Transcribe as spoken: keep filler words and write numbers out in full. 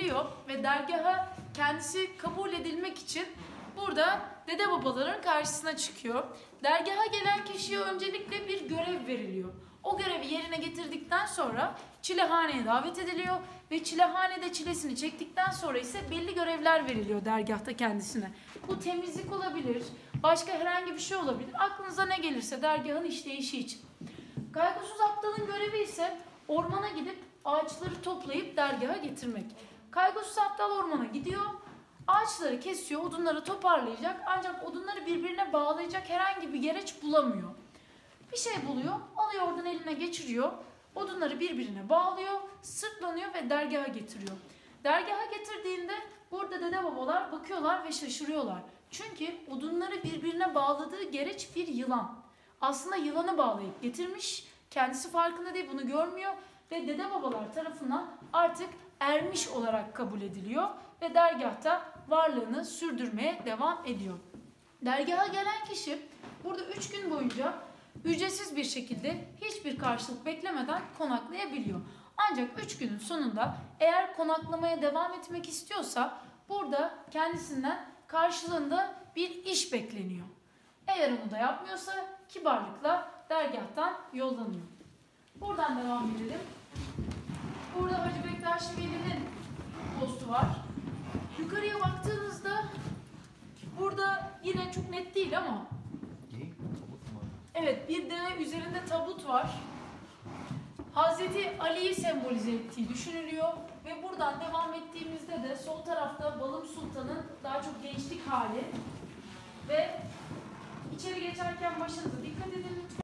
geliyor ve dergaha kendisi kabul edilmek için burada dede babaların karşısına çıkıyor. Dergaha gelen kişiye öncelikle bir görev veriliyor. O görevi yerine getirdikten sonra çilehaneye davet ediliyor ve çilehanede çilesini çektikten sonra ise belli görevler veriliyor dergahta kendisine. Bu temizlik olabilir, başka herhangi bir şey olabilir. Aklınıza ne gelirse dergahın işleyişi için. Kaygısız aptalın görevi ise ormana gidip ağaçları toplayıp dergaha getirmek. Kaygısız aptal ormana gidiyor, ağaçları kesiyor, odunları toparlayacak ancak odunları birbirine bağlayacak herhangi bir gereç bulamıyor. Bir şey buluyor, alıyor oradan eline geçiriyor, odunları birbirine bağlıyor, sırtlanıyor ve dergaha getiriyor. Dergaha getirdiğinde burada dede babalar bakıyorlar ve şaşırıyorlar. Çünkü odunları birbirine bağladığı gereç bir yılan. Aslında yılanı bağlayıp getirmiş, kendisi farkında değil, bunu görmüyor ve dede babalar tarafından artık ermiş olarak kabul ediliyor ve dergahta varlığını sürdürmeye devam ediyor. Dergaha gelen kişi burada üç gün boyunca ücretsiz bir şekilde hiçbir karşılık beklemeden konaklayabiliyor. Ancak üç günün sonunda eğer konaklamaya devam etmek istiyorsa burada kendisinden karşılığında bir iş bekleniyor. Eğer onu da yapmıyorsa kibarlıkla dergahtan yollanıyor. Buradan devam edelim. Burada Hacı Bektaş Veli'nin postu var. Yukarıya baktığınızda burada yine çok net değil ama evet, bir deve üzerinde tabut var. Hazreti Ali'yi sembolize ettiği düşünülüyor ve buradan devam ettiğimizde de sol tarafta Balım Sultan'ın daha çok gençlik hali ve içeri geçerken başınıza dikkat edin lütfen.